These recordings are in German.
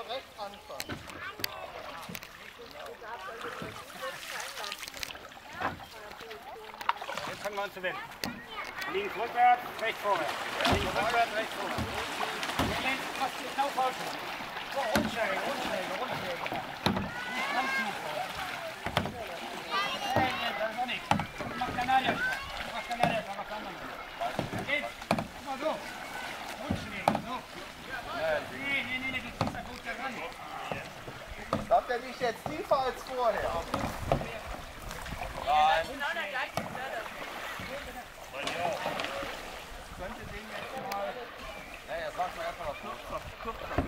rechts anfangen. Jetzt fangen wir an zu wenden. Links rückwärts, rechts vorwärts. Links rückwärts, rechts vorwärts. Jetzt lenkt fast genau falsch. So, Rundschläge. Nicht ranziehen. Nein, das ist auch nichts. Ich mach Kanadier wieder. Was anderes. Geht's? Guck mal so. Rundschläge, so. Nee, du ziehst da gut ran. Kommt der nicht jetzt tiefer als vorher? Nein. Genau der gleiche Förder. Könnte den jetzt mal... Naja, jetzt macht man erstmal noch kürzer.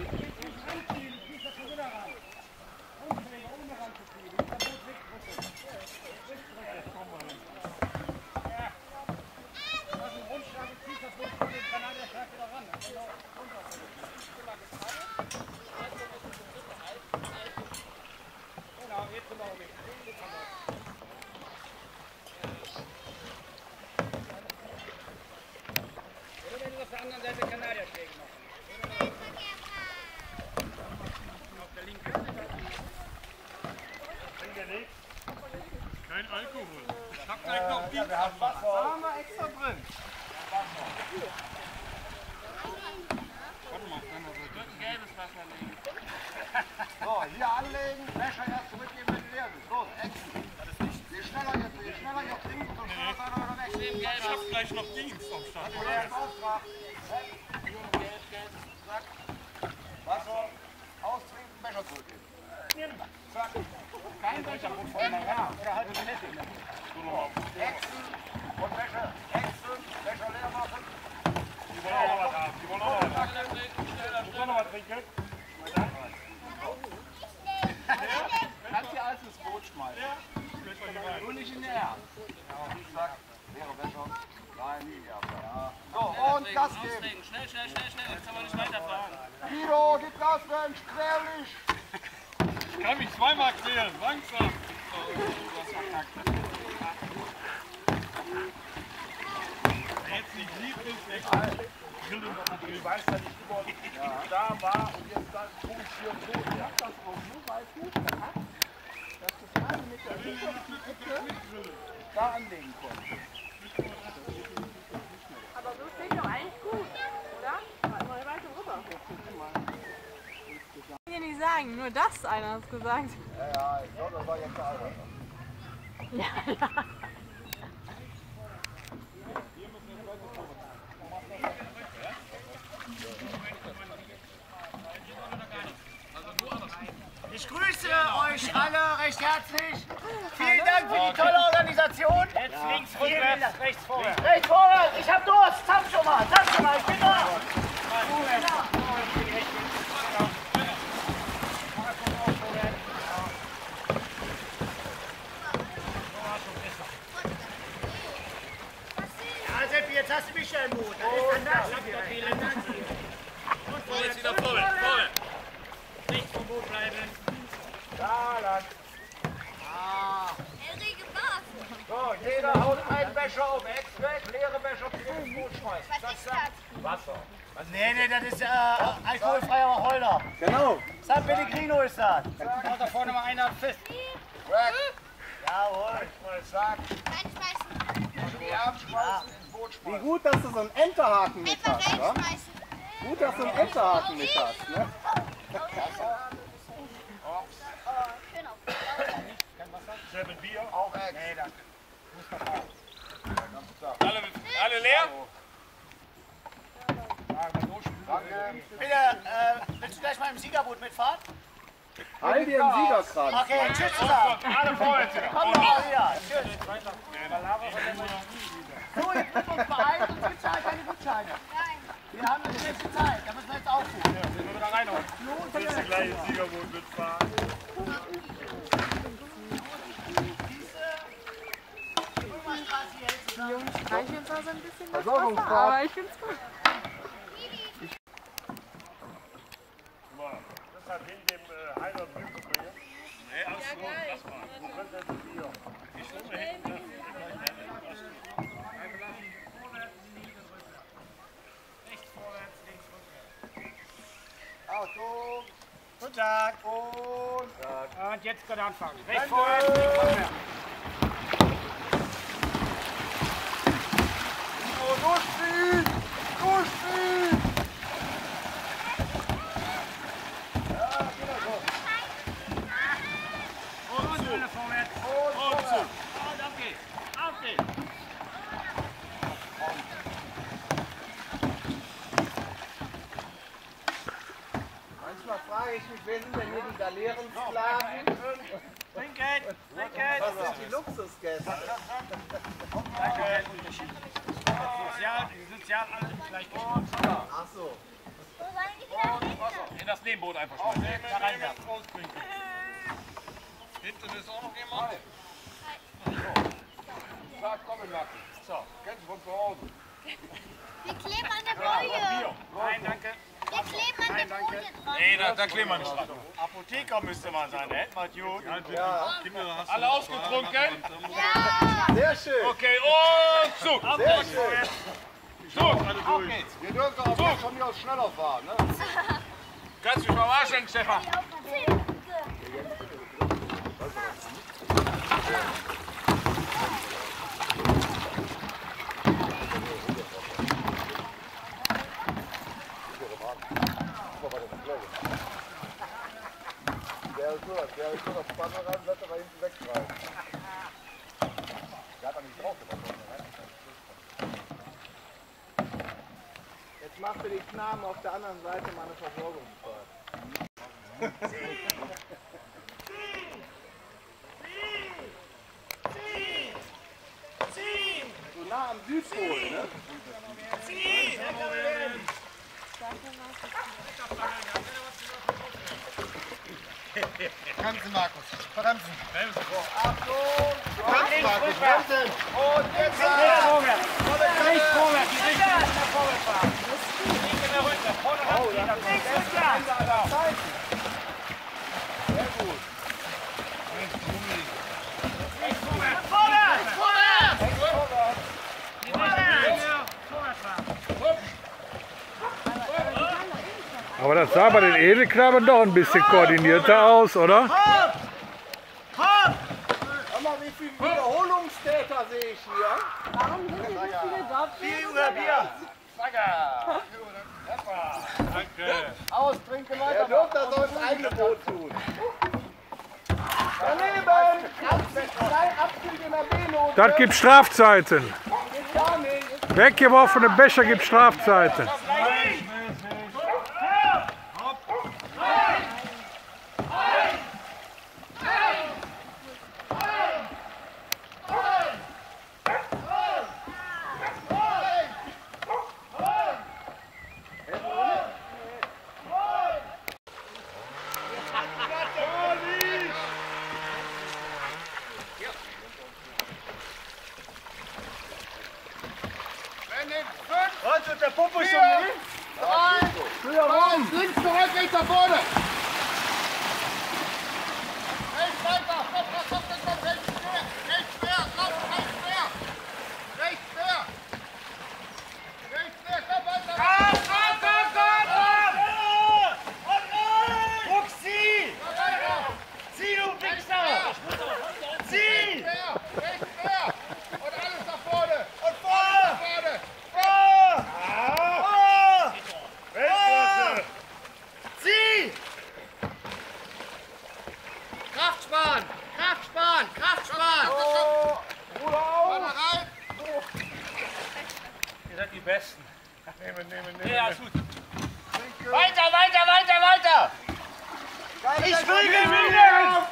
Auf der anderen Seite Kanadierschläge machen. Auf der linken. Hingelegt. Kein Alkohol. Ich hab gleich noch Bier. Wir haben Wasser. Da haben wir extra drin. Warte mal, auf deiner Seite. Ein gelbes Wasser legen. So, hier anlegen, Becher erst zurückgeben, wenn du leer bist. Los, Echsen. Je schneller ihr trinkt, umso schneller seid ihr wieder weg. Ich hab gleich noch Dienst am Start. Auftrag. Zack. Wasser. Austrinken, Becher zurückgeben. Zack. Kein Becher, ja. Oder halt eine Nette. Echsen und Becher leer machen. Die wollen auch noch was haben. Die wollen auch noch was haben. Die wollen noch was trinken. Kannst du alles ins Boot schmeißen. Nur nicht in der Erft. Zack. Leere Becher. Nein, ja. So, und Gas geben. Schnell. Jetzt kann man nicht weiterfahren. Guido, gib Gas, Mensch. Querlich. Ich kann mich zweimal quälen. Langsam. Du hast verkackt. Jetzt nicht lieb ist, Ich weiß ja nicht, wo da war und jetzt da Punkt hier und so. Ich hab das auch nur, weil es gut hat, dass du gerade mit der Hütte auf die Ecke da anlegen konntest. Aber so steht doch eigentlich gut, oder? Mal weiter rüber. Ich kann dir nicht sagen, nur das einer hat gesagt. Ja, ich glaube, das war jetzt der Albert. Ja. Ich grüße euch alle recht herzlich. Vielen Dank für die tolle Organisation. Jetzt links, rückwärts, rechts vorwärts. Rechts vorwärts, ich hab Durst. Tanz schon mal, ich bin da. Ja, Seppi, jetzt hast du mich ja im Mut. Das ist anders. Vielen Dank. Und jetzt wieder vorwärts. Rechts vom Boot bleiben. Da lang. So, jeder haut einen Becher auf Ex weg, leere Becher ins Boot schmeißen. Was ist das? Wasser. Nee, das ist alkoholfreier Holder. Genau. San Pellegrino ist das. Und da vorne mal einer fest. Jawohl. Zack. Reinschmeißen. Die Arme schmeißen, ins Boot Wie schmeißen. gut, dass du so einen Enterhaken mit Einfach hast, wa? reinschmeißen. Gut, dass du einen Enterhaken mit hast, ne? Schön auf. Selben Bier. Auch Ex. Nee, danke. Alle leer? Danke. Bitte, willst du gleich mal im Siegerboot mitfahren? All dir einen Siegerkranz. Okay, tschüss zusammen. Alle vorwärts. Komm doch mal wieder. Tschüss. So, jetzt müssen wir uns beeilen, sonst gibt es halt keine Gutscheine. Nein. Wir haben eine schlechte Zeit, da müssen wir jetzt aufrufen. Sind wir wieder reinhauen. Willst du gleich ins Siegerboot mitfahren? Die Jungs streicheln zwar so ein bisschen das Versorgungsfahrt. Wasser, aber ich find's gut. Das hat wegen dem Heiler Blüten bringen. Nee, alles gut. Lass mal. Du könntest jetzt ein Bier. Ich stimme hinten. Rechts vorwärts, links rückwärts. Achtung. Guten Tag. Und jetzt können wir anfangen. Rechts vorwärts, links vorwärts. Durchziehen! Durchziehen! Ja, genau so. Und Schöne vorwärts. Und zu. Und auf geht's. Auf geht's. Manchmal frage ich mich, wer sind denn hier die Galeerensklaven? Trinken. Was sind die Luxusgäste? Danke. Die sozial alle gleich gestellt. Ach so. In das Nebenboot einfach schmeißen. Da reinwerfen. Hinten ist auch noch jemand. Sag, komm in Nacken. So, kennst du von zu Hause. Wir kleben an der Boje. Nein, danke. Wir kleben an der Boje dran. Nee, da kleben wir nicht dran. Apotheker müsste man sein, da hätten wir es gut. Ja, Alle ausgetrunken? Ja. sehr schön. Okay, und Zug. Sehr schön. Zug. Auf geht's. Wir dürfen auch von mir aus schneller fahren, ne? Kannst du mich verarschen, Stefan? Der ist nur das Spanner rein, lässt aber hinten wegtreiben. Der hat da nicht drauf gemacht. Jetzt mach für die Knaben auf der anderen Seite mal eine Versorgungsfahrt. So nah am Südpol, ne? Bremsen, Markus. Bremsen. Achtung! Markus, bremsen. Und jetzt Rechts vorwärts. Die Richtung ist nach vorwärts fahren. Nicht in der Runde. Vorne ran. Links rückwärts. Sehr gut. Rechts vorwärts. Vorwärts. Vorwärts. Vorwärts fahren. Aber das sah bei den Edelknaben doch ein bisschen koordinierter aus, oder? Hör mal, wie viele Wiederholungstäter sehe ich hier? Warum sind hier so viele Dorfkinder? Danke. Austrinken Er weiter. dürfte das aufs eigene Boot tun. Daneben! 2 Abzüge in der B-Note. Das gibt Strafzeiten. Geht gar nicht. Weggeworfene Becher gibt Strafzeiten. Was ist der Puppe schon links? Früher rum. Links zurück, rechts nach vorne. Rechts weiter. Stopp, rechts quer. Rechts quer, stopp, rechts quer. Rechts quer. Rechts quer, stopp, weiter. Druck, zieh! Zieh, du Wichser! Zieh! Rechts quer. Und alles nach vorne. Und vorne. Zieh! Kraft sparen. Ruhe auf. Rein. Ihr seid die Besten. Nehmen. Ja, ist gut. Weiter! Ich will gewinnen!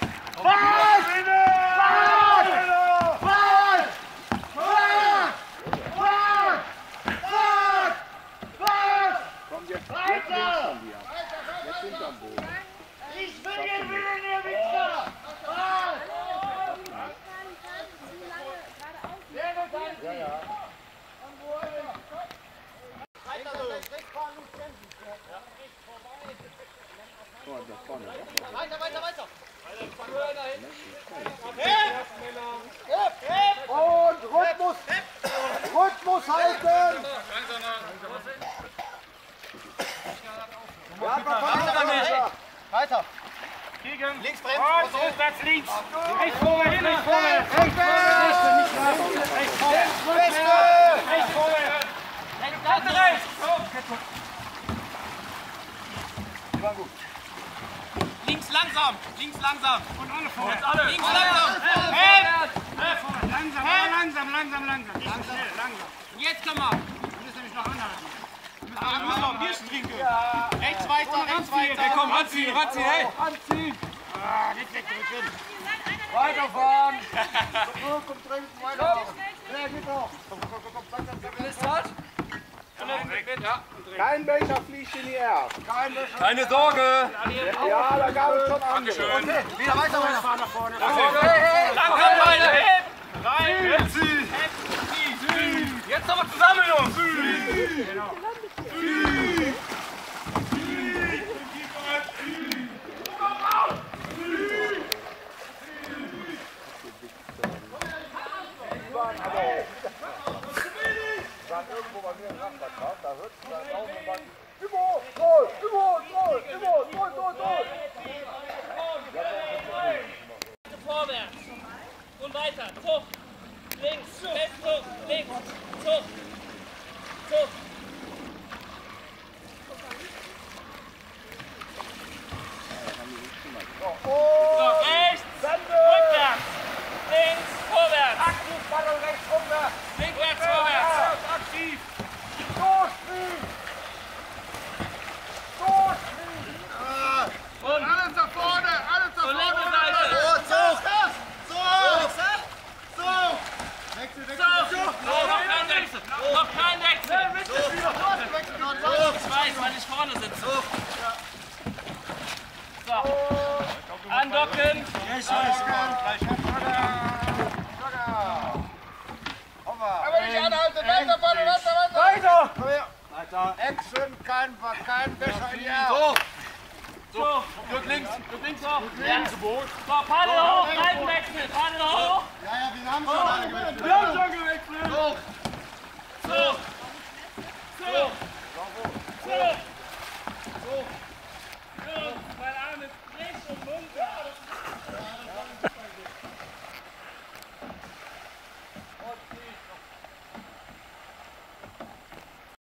Komm, jetzt links von dir. Jetzt hinterm Boden. Ich will gewinnen, ihr Wichser! Ja, ja. Und Rhythmus halten. Ja, verpasst er nicht. Weiter. Gegen. Links bremsen. Und rückwärts links. Rechts vorwärts, rechts vorwärts. Rechts vorwärts. Rechts vorwärts. Rechts vorwärts. Rechts rechts. Die waren gut. Links langsam. Links langsam. Und alle vorwärts. Alle. Links langsam. Langsam. Nicht so schnell, langsam. Und jetzt können wir. Wir müssen nämlich noch anhalten. Wir müssen noch ein Bierchen trinken. Ja. Rechts weiter, rechts weiter. Hey, komm, ranziehen, hey. Ranziehen. Nicht wegdrücken. Weiterfahren. Zurück und trinken, weiter. Ja, geht doch. Komm. Ist das? Kein Becher fliegt in die Erft. Keine Sorge. Ja, da gab es schon andere. Okay, wieder weiter. Nach vorne. Langsam weiter. Rein. Jetzt aber zusammen, Jungs. Genau. Dann irgendwo bei mir im Nachbarschaf, da hört es dann auf und sagt, Timo! Vorwärts und weiter, Zug, links, Festzug, links, Zug, Zug. So, rechts, rückwärts, links, vorwärts. Aktiv, Ball rechts, rückwärts. Linkwärts, vorwärts. Aktiv. Und Alles nach vorne, alles nach zur linken vorne. Seite. So. Noch kein Wechsel. Ich weiß, weil ich vorne sitze. So. Andocken. Aber nicht anhalten, weiter! Action, kein Becher in die Erft. So. Drück links auf. So, Paddel hoch, Reifenwechsel. Paddel hoch.